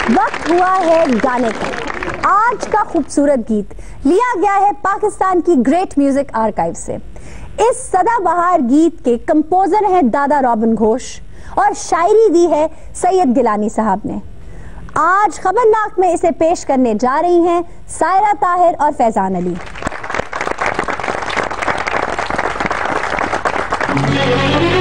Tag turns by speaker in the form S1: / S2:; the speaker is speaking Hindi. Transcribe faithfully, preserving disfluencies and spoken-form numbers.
S1: वक्त हुआ है गाने का। आज का खूबसूरत गीत लिया गया है पाकिस्तान की ग्रेट म्यूजिक आर्काइव से। इस सदाबहार गीत के कंपोजर हैं दादा रॉबिन घोष और शायरी दी है सैयद गिलानी साहब ने। आज खबरनाक में इसे पेश करने जा रही हैं सायरा ताहिर और फैजान अली।